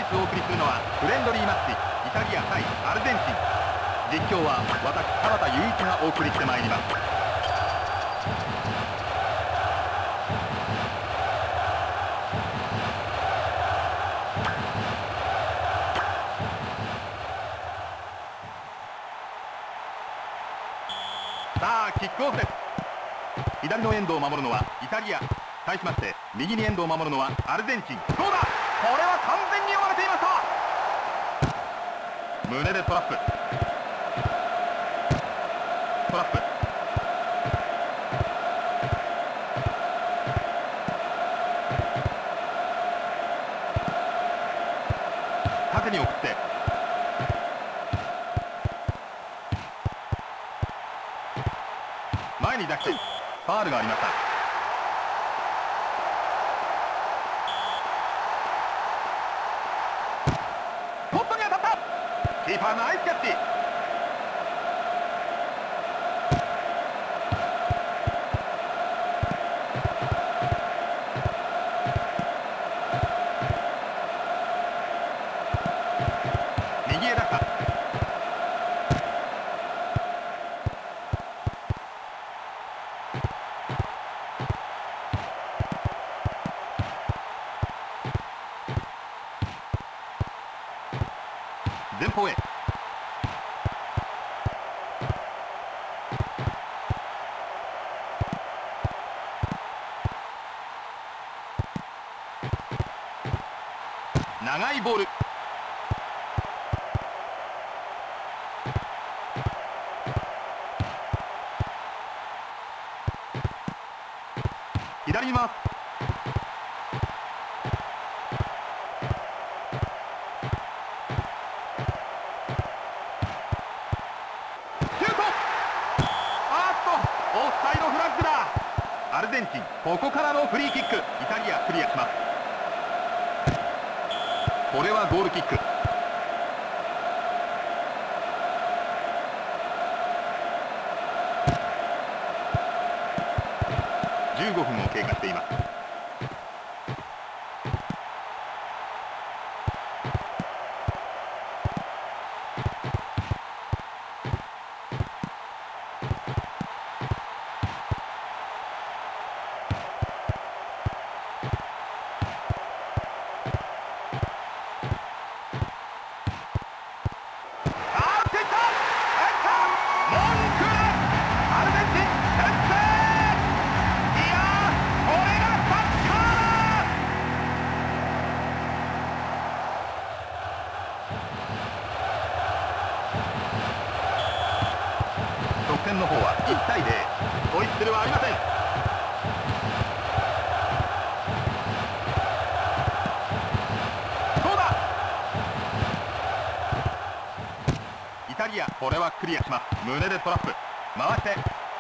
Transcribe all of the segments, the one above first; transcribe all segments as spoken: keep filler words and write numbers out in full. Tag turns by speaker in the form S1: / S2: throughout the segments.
S1: スをお送りするのはフレンドリーマッチイタリア対アルゼンチン。実況は私田畑雄一がお送りしてまいります。さあキックオフです。左のエンドを守るのはイタリア、対しまして右にエンドを守るのはアルゼンチン。どうだ、これは完全に読まれていました。胸でトラップトラップ縦に送って前に出してファウルがありました。ポットに当たった。キーパーナイスキャッチ。右へ出した。前方へ。長いボール。左に回す。アルゼンチン、ここからのフリーキック。イタリアクリアします。これはゴールキック。じゅうごふんを経過しています。得点の方はいちたいゼロ、ホイッスルはありません。どうだ。イタリア、これはクリアします。胸でトラップ回して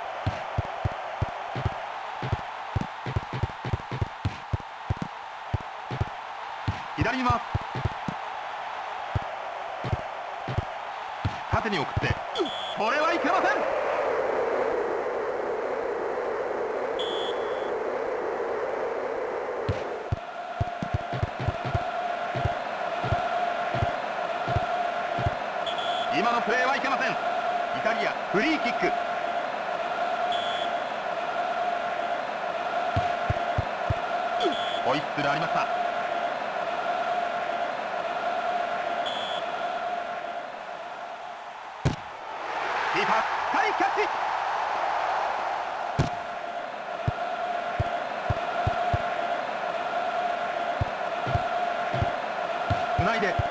S1: 左に回す。縦に送ってこれはいけません。今のプレーはいけません。イタリアフリーキック。ホイッスルありました。キーパー深いキャッチ。つないで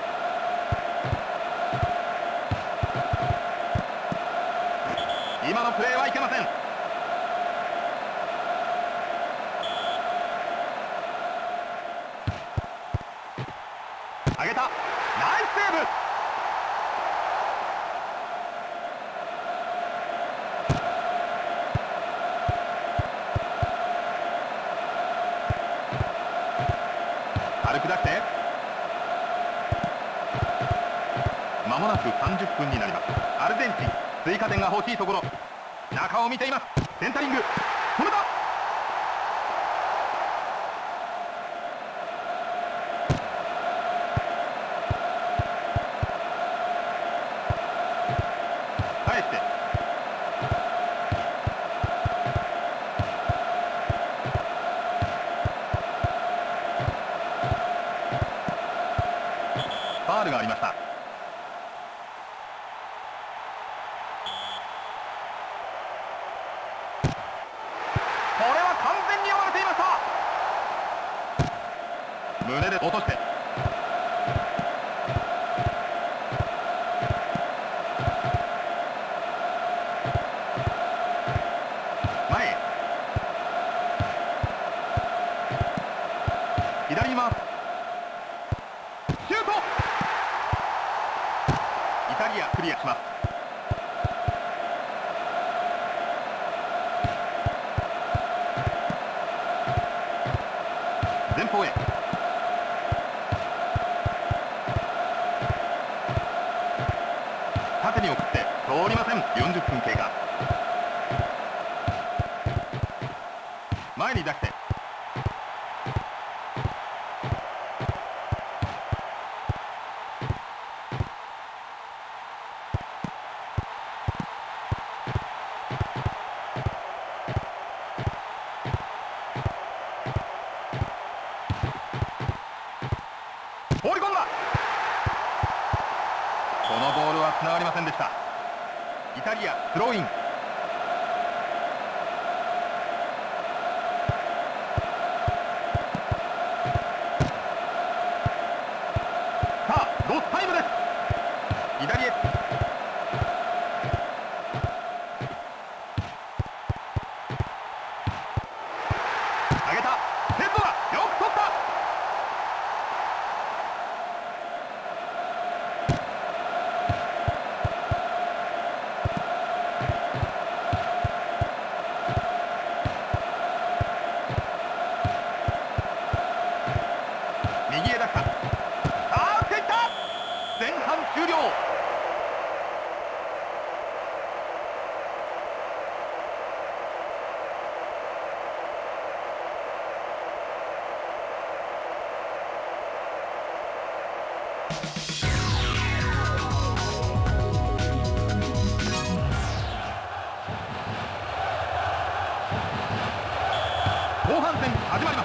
S1: 今のプレーはいけません。上げた。ナイスセーブ。軽く出してまもなくさんじゅっぷんになります。アルゼンチン追加点が欲しいところ。中を見ています。センタリング止めた。 ルがありました。これは完全に読まれていました。胸で落として前へ左に回す。シュート。イタリアクリアします。前方へ。縦に送って通りません。よんじゅっぷん経過。前に出して放り込んだ。このボールはつながりませんでした。イタリアスローイン。さあロスタイムです。左へ。上げた。ヘッドだ。よく取った。右へ出した。さあ打っていった。前半終了。後半戦始まります。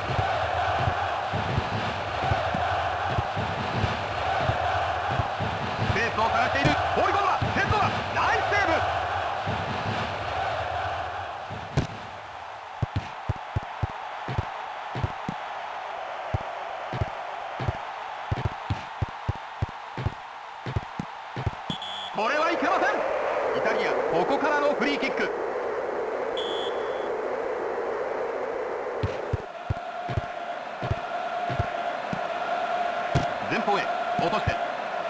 S1: スペースを探している。放り込んだ。ヘッドだ。ナイスセーブ。これはいけません。イタリアここからのフリーキック。前方へ落として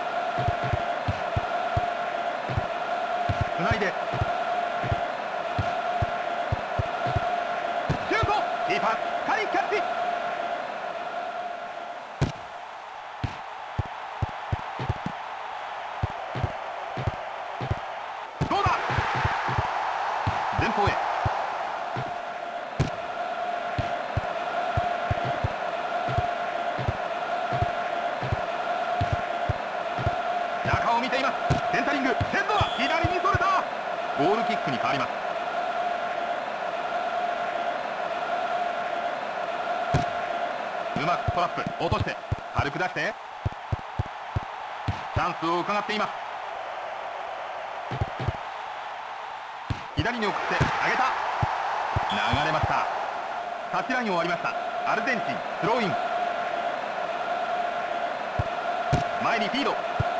S1: つないでシュート。キーパーしっかりキャッチ。どうだ。前方へ。中を見ています。センタリング。ヘッドは左にそれた。ゴールキックに変わります。うまくトラップ落として軽く出してチャンスを伺っています。左に送って上げた。流れました。タッチラインを割りました。アルゼンチンスローイン。前にフィード。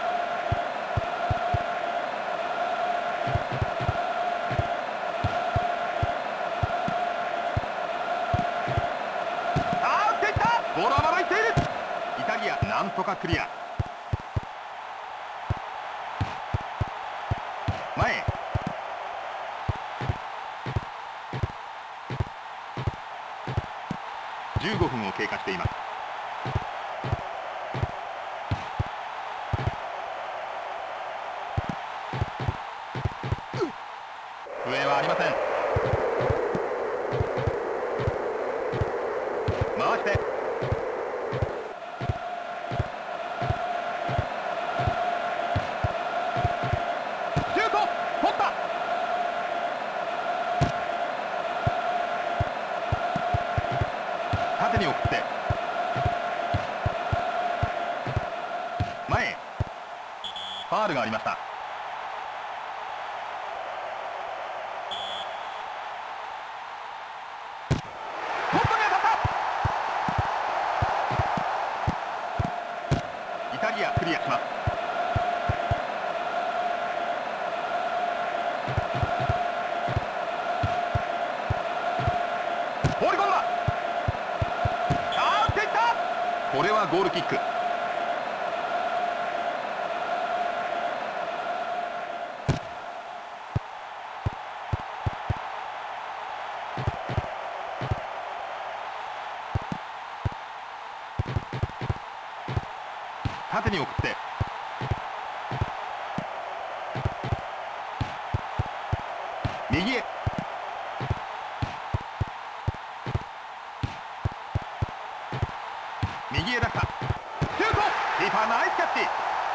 S1: ボールはまだいっている。イタリアなんとかクリア。前へ。じゅうごふんを経過しています。笛はありません。回してシュート。取った。縦に送って前へ。 ファウルがありました。本当に当たった。イタリアクリアします。放り込んだ。あー、打っていった。これはゴールキック。縦に送って右へ。右へ出した。シュート。キーパーナイスキャッチ。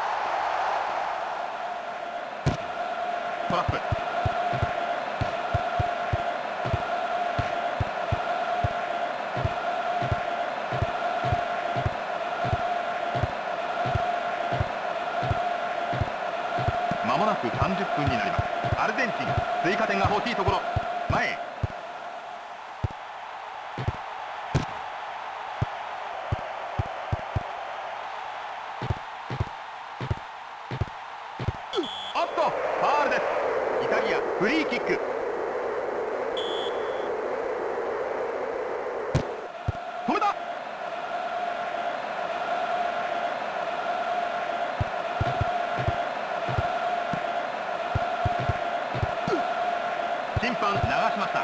S1: トラップ。まもなくさんじゅっぷんになります。アルゼンチン追加点が欲しいところ。前へ。おっとファウルです。イタリアフリーキック。止めた。審判流しました。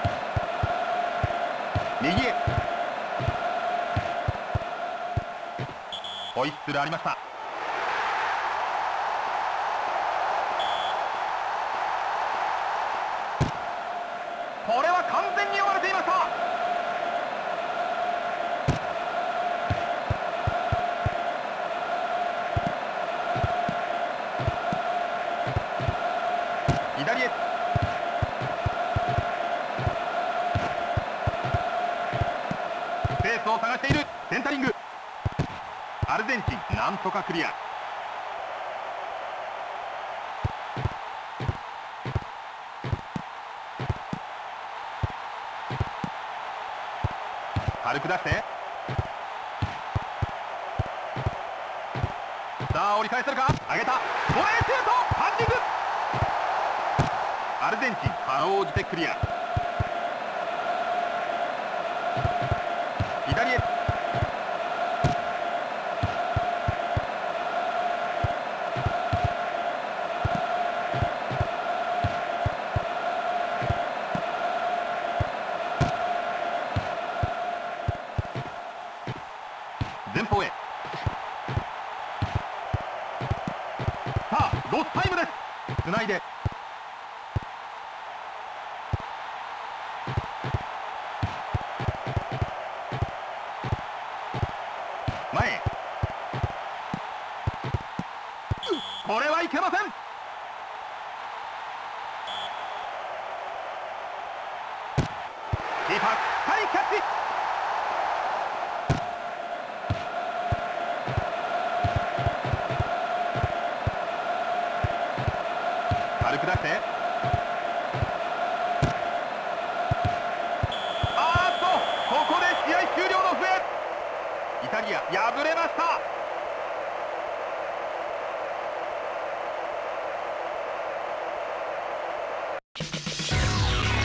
S1: 右へ。ホイッスルありました。これは完全に読まれていました。左へ。スペースを探している。センタリング。アルゼンチンなんとかクリア。軽く出して、さあ折り返せるか。上げた。ボレーシュート。パンチング。アルゼンチンかろうじてクリア。左へ。前方へ。さあロスタイムです。つないで。前へ。これはいけません。キーパー深いキャッチ。軽く出して、あーっとここで試合終了の笛。イタリア敗れました。